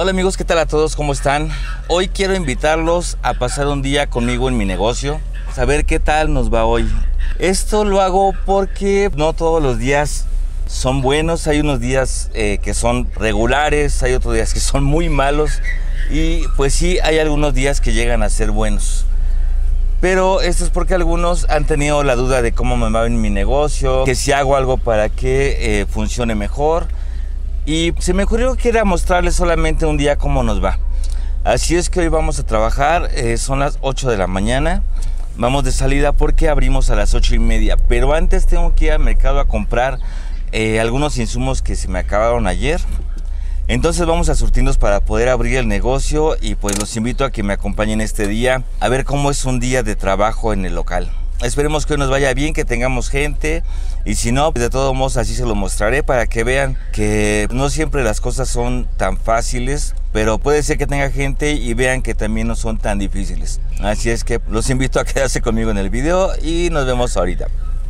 Hola amigos, ¿qué tal a todos? ¿Cómo están? Hoy quiero invitarlos a pasar un día conmigo en mi negocio, saber qué tal nos va hoy. Esto lo hago porque no todos los días son buenos, hay unos días que son regulares, hay otros días que son muy malos y pues sí, hay algunos días que llegan a ser buenos. Pero esto es porque algunos han tenido la duda de cómo me va en mi negocio, que si hago algo para que funcione mejor. Y se me ocurrió que era mostrarles solamente un día cómo nos va. Así es que hoy vamos a trabajar, son las 8 de la mañana. Vamos de salida porque abrimos a las 8:30. Pero antes tengo que ir al mercado a comprar algunos insumos que se me acabaron ayer. Entonces vamos a surtirnos para poder abrir el negocio y pues los invito a que me acompañen este día a ver cómo es un día de trabajo en el local. Esperemos que hoy nos vaya bien, que tengamos gente y si no, pues de todos modos así se lo mostraré para que vean que no siempre las cosas son tan fáciles, pero puede ser que tenga gente y vean que también no son tan difíciles. Así es que los invito a quedarse conmigo en el video y nos vemos ahorita.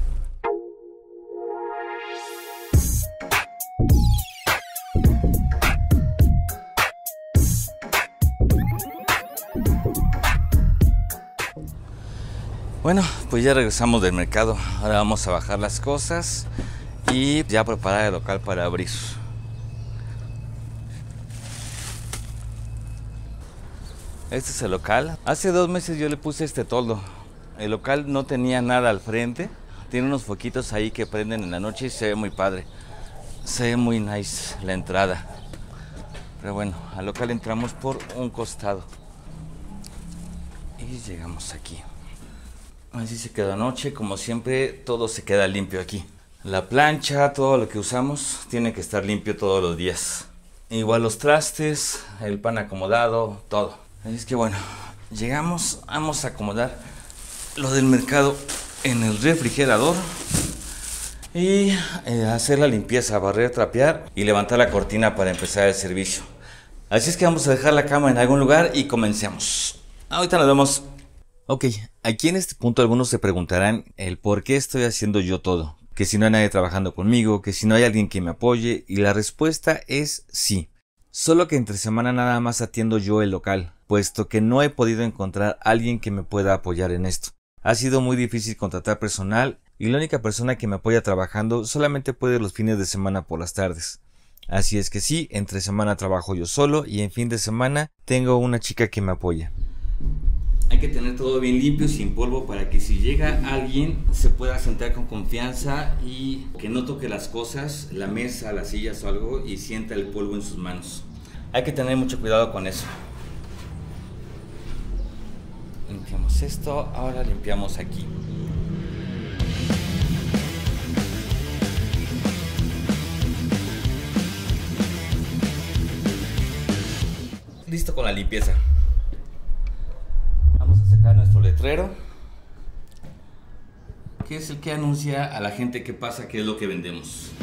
Bueno, pues ya regresamos del mercado. Ahora vamos a bajar las cosas y ya preparar el local para abrir. Este es el local. Hace 2 meses yo le puse este toldo. El local no tenía nada al frente. Tiene unos foquitos ahí que prenden en la noche y se ve muy padre. Se ve muy nice la entrada. Pero bueno, al local entramos por un costado. Y llegamos aquí. Así se quedó anoche, como siempre todo se queda limpio aquí. La plancha, todo lo que usamos tiene que estar limpio todos los días. Igual los trastes, el pan acomodado, todo. Así es que bueno, llegamos, vamos a acomodar lo del mercado en el refrigerador. Y hacer la limpieza, barrer, trapear y levantar la cortina para empezar el servicio. Así es que vamos a dejar la cama en algún lugar y comencemos. Ahorita nos vemos. Ok, aquí en este punto algunos se preguntarán el por qué estoy haciendo yo todo. Que si no hay nadie trabajando conmigo, que si no hay alguien que me apoye, y la respuesta es sí. Solo que entre semana nada más atiendo yo el local, puesto que no he podido encontrar a alguien que me pueda apoyar en esto. Ha sido muy difícil contratar personal y la única persona que me apoya trabajando solamente puede los fines de semana por las tardes. Así es que sí, entre semana trabajo yo solo y en fin de semana tengo una chica que me apoya. Hay que tener todo bien limpio, sin polvo, para que si llega alguien se pueda sentar con confianza y que no toque las cosas, la mesa, las sillas o algo y sienta el polvo en sus manos. Hay que tener mucho cuidado con eso. Limpiamos esto, ahora limpiamos aquí. Listo con la limpieza. Vamos a sacar nuestro letrero, que es el que anuncia a la gente que pasa qué es lo que vendemos.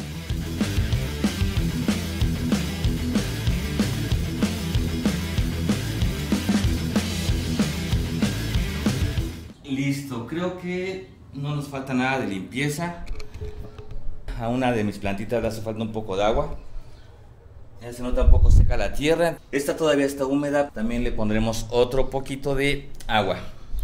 Listo, creo que no nos falta nada de limpieza. A una de mis plantitas le hace falta un poco de agua. Ya se nota un poco seca la tierra. Esta todavía está húmeda. También le pondremos otro poquito de agua.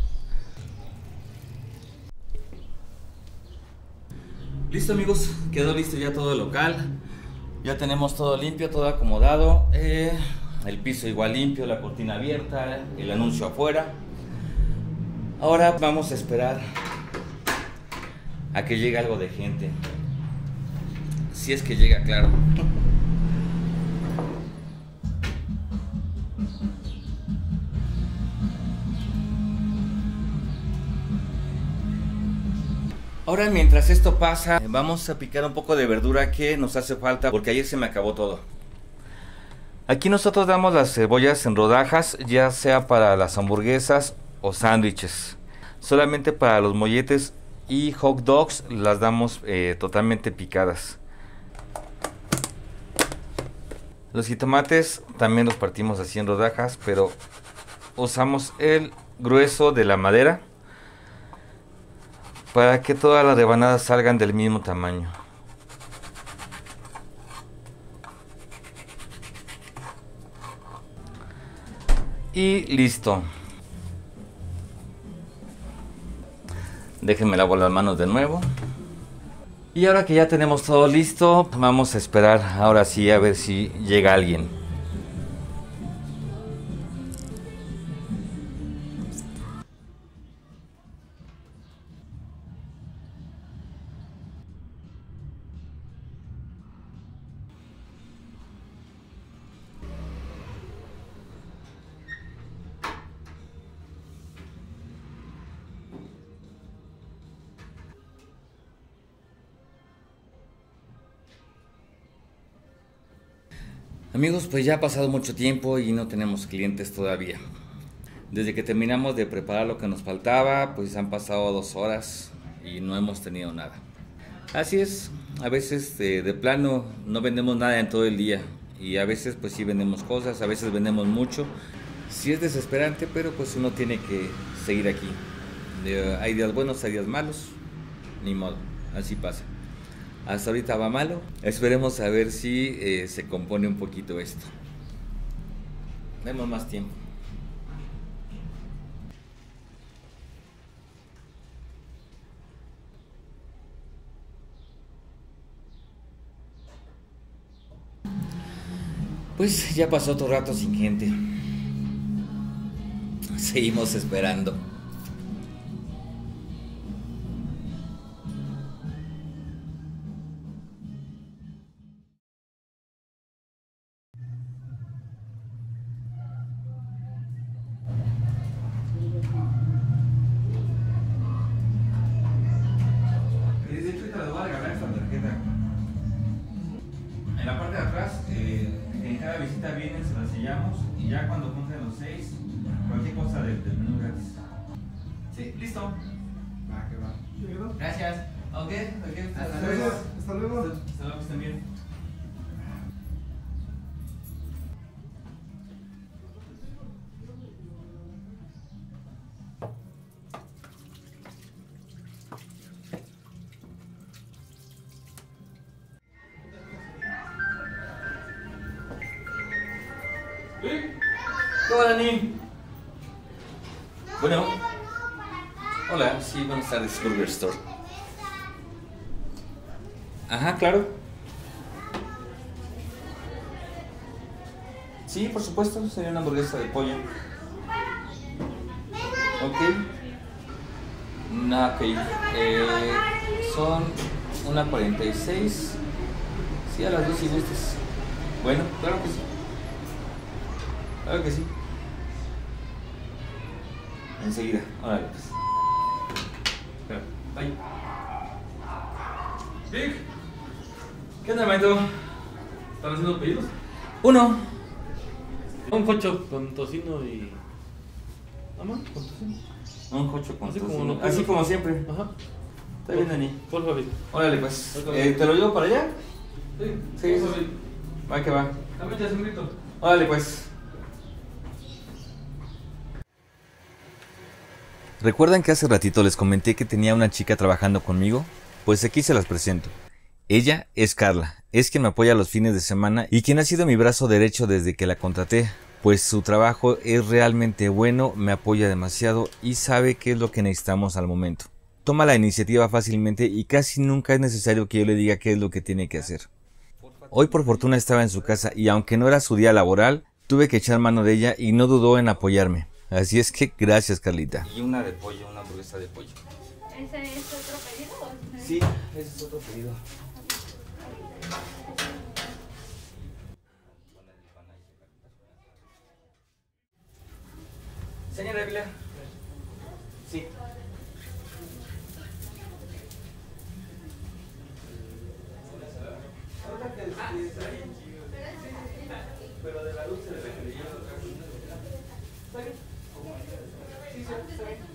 Listo amigos, quedó listo ya todo el local. Ya tenemos todo limpio, todo acomodado. El piso igual limpio, la cortina abierta, el anuncio afuera. Ahora vamos a esperar a que llegue algo de gente. Si es que llega, claro. Ahora mientras esto pasa, vamos a picar un poco de verdura que nos hace falta porque ayer se me acabó todo. Aquí nosotros damos las cebollas en rodajas, ya sea para las hamburguesas o sándwiches. Solamente para los molletes y hot dogs las damos totalmente picadas. Los jitomates también los partimos así en rodajas, pero usamos el grueso de la madera para que todas las rebanadas salgan del mismo tamaño. Y listo. Déjenme lavar las manos de nuevo. Y ahora que ya tenemos todo listo, vamos a esperar ahora sí a ver si llega alguien. Amigos, pues ya ha pasado mucho tiempo y no tenemos clientes todavía. Desde que terminamos de preparar lo que nos faltaba, pues han pasado 2 horas y no hemos tenido nada. Así es, a veces de plano no vendemos nada en todo el día y a veces pues sí vendemos cosas, a veces vendemos mucho. Sí es desesperante, pero pues uno tiene que seguir aquí. Hay días buenos, hay días malos, ni modo, así pasa. Hasta ahorita va malo. Esperemos a ver si se compone un poquito esto. Demos más tiempo. Pues ya pasó otro rato sin gente. Seguimos esperando. De hecho, te las voy a regalar esta tarjeta. En la parte de atrás, en cada visita vienen, se las sellamos y ya cuando cumplen los 6, cualquier cosa del menú gratis. Sí, listo. Va, que va. Gracias. Ok, Hasta luego. Hasta luego. Hasta luego, que estén bien. Hola, Dani. Bueno. Hola, sí, buenas tardes, Burger Store. Ajá, claro. Sí, por supuesto, sería una hamburguesa de pollo. Ok. No, ok. Son una 46. Sí, a las 2 si gustas. Bueno, claro que sí. Claro que sí. Enseguida. Órale, pues. Claro. Bye. Vic. ¿Qué onda, maestro? ¿Están haciendo pedidos? Uno. Un cocho con tocino y... ¿Nada más? ¿Con tocino? Un cocho con Así tocino. como lo Así quiero. como siempre. Ajá. Está bien, Dani. Por favor. Órale, pues. Ok. ¿Te lo llevo para allá? Sí, Sí, por favor. Va que va. Dame ya un grito. Órale, pues. ¿Recuerdan que hace ratito les comenté que tenía una chica trabajando conmigo? Pues aquí se las presento. Ella es Carla, es quien me apoya los fines de semana y quien ha sido mi brazo derecho desde que la contraté, pues su trabajo es realmente bueno, me apoya demasiado y sabe qué es lo que necesitamos al momento. Toma la iniciativa fácilmente y casi nunca es necesario que yo le diga qué es lo que tiene que hacer. Hoy por fortuna estaba en su casa y aunque no era su día laboral, tuve que echar mano de ella y no dudó en apoyarme. Así es que gracias, Carlita. Y una de pollo, una hamburguesa de pollo. ¿Ese es otro pedido o es ese? Sí, ese es otro pedido. Señora Ávila. Sí. Pero de la luz se le requería otra cosa. ¿Está bien? Sí, sí, está bien.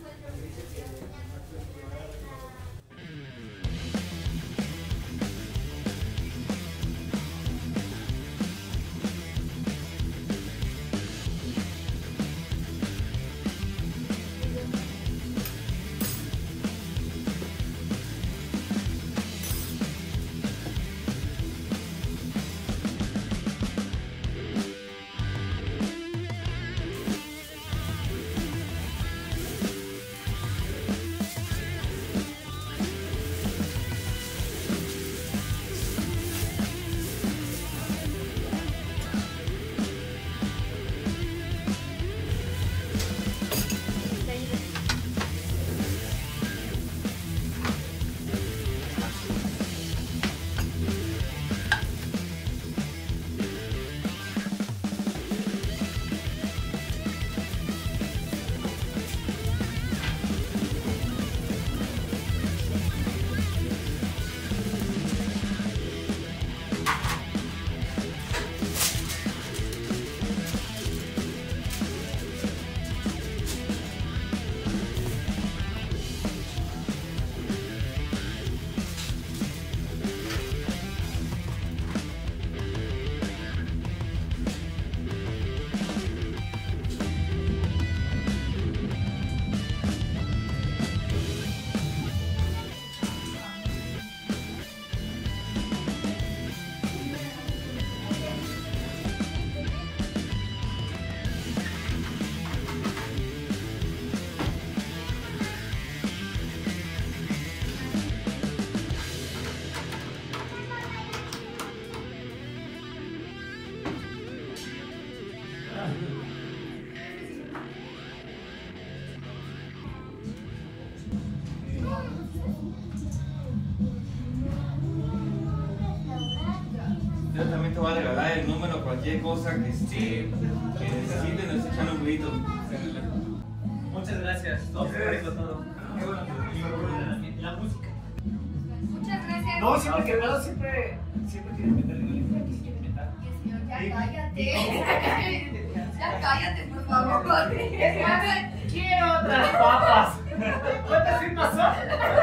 cualquier cosa que necesiten, nos echan un grito. Muchas gracias. Todo. Qué bueno. La música. Muchas gracias. No, siempre que puedo, siempre quiero meterle el que se quiere meter. Señor, ya cállate. Ya cállate, por favor. Quiero otras papas. ¿Cuántas firmas son?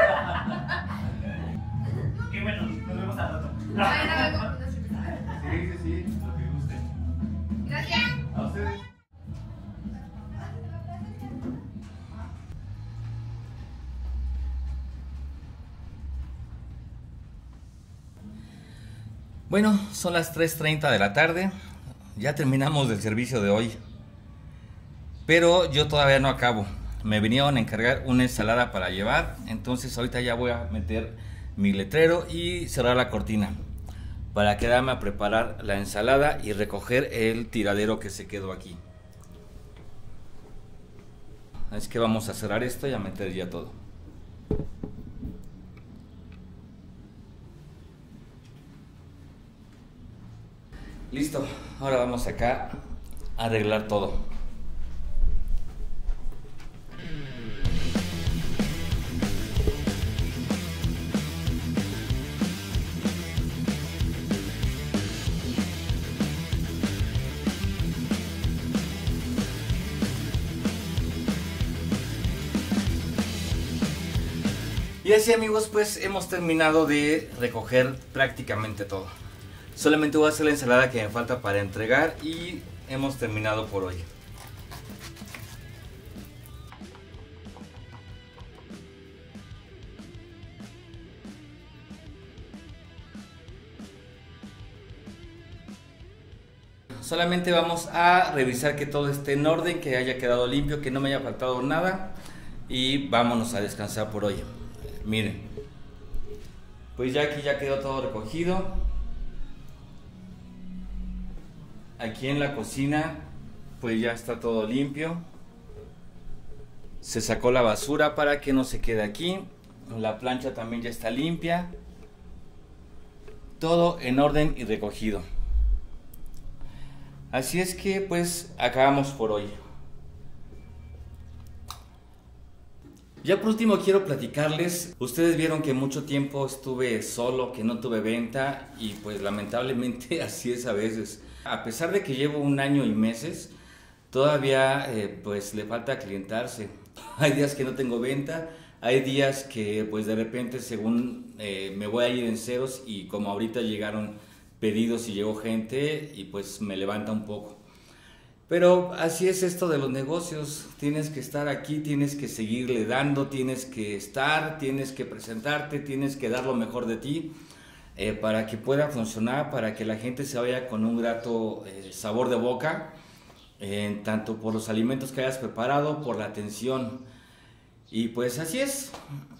Qué bueno, nos vemos al rato. Vayan a ver cómo nos empezamos. Sí, lo que guste. Gracias. A ustedes. Bueno, son las 3:30 de la tarde, ya terminamos el servicio de hoy, pero yo todavía no acabo. Me vinieron a encargar una ensalada para llevar, entonces ahorita ya voy a meter mi letrero y cerrar la cortina para quedarme a preparar la ensalada y recoger el tiradero que se quedó aquí. Así que vamos a cerrar esto y a meter ya todo. Listo, ahora vamos acá a arreglar todo. Y así, amigos, pues hemos terminado de recoger prácticamente todo. Solamente voy a hacer la ensalada que me falta para entregar y hemos terminado por hoy. Solamente vamos a revisar que todo esté en orden, que haya quedado limpio, que no me haya faltado nada y vámonos a descansar por hoy. Miren, pues ya aquí ya quedó todo recogido. Aquí en la cocina pues ya está todo limpio. Se sacó la basura para que no se quede aquí. La plancha también ya está limpia. Todo en orden y recogido. Así es que pues acabamos por hoy. Ya por último quiero platicarles, ustedes vieron que mucho tiempo estuve solo, que no tuve venta y pues lamentablemente así es a veces. A pesar de que llevo 1 año y meses, todavía pues le falta clientarse. Hay días que no tengo venta, hay días que pues de repente según me voy a ir en ceros y como ahorita llegaron pedidos y llegó gente y pues me levanta un poco. Pero así es esto de los negocios, tienes que estar aquí, tienes que seguirle dando, tienes que estar, tienes que presentarte, tienes que dar lo mejor de ti para que pueda funcionar, para que la gente se vaya con un grato sabor de boca, tanto por los alimentos que hayas preparado, por la atención. Y pues así es,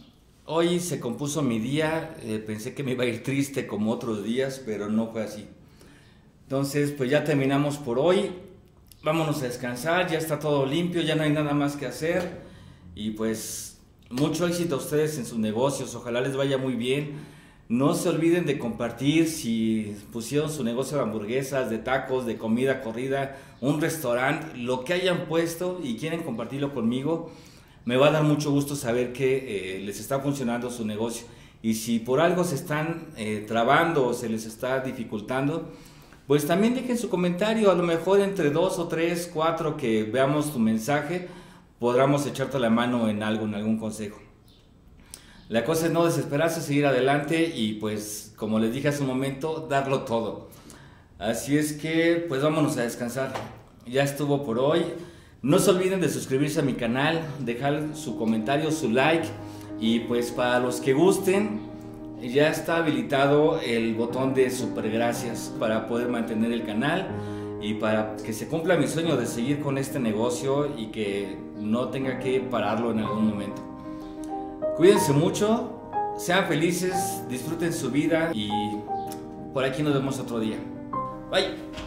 hoy se compuso mi día, pensé que me iba a ir triste como otros días, pero no fue así. Entonces pues ya terminamos por hoy. Vámonos a descansar, ya está todo limpio, ya no hay nada más que hacer y pues mucho éxito a ustedes en sus negocios, ojalá les vaya muy bien. No se olviden de compartir si pusieron su negocio de hamburguesas, de tacos, de comida corrida, un restaurante, lo que hayan puesto y quieren compartirlo conmigo, me va a dar mucho gusto saber que les está funcionando su negocio. Y si por algo se están trabando o se les está dificultando, pues también dejen su comentario, a lo mejor entre 2 o 3, 4 que veamos tu mensaje, podamos echarte la mano en algo, en algún consejo. La cosa es no desesperarse, seguir adelante y pues como les dije hace un momento, darlo todo. Así es que pues vámonos a descansar, ya estuvo por hoy. No se olviden de suscribirse a mi canal, dejar su comentario, su like y pues para los que gusten, ya está habilitado el botón de super gracias para poder mantener el canal y para que se cumpla mi sueño de seguir con este negocio y que no tenga que pararlo en algún momento. Cuídense mucho, sean felices, disfruten su vida y por aquí nos vemos otro día. Bye.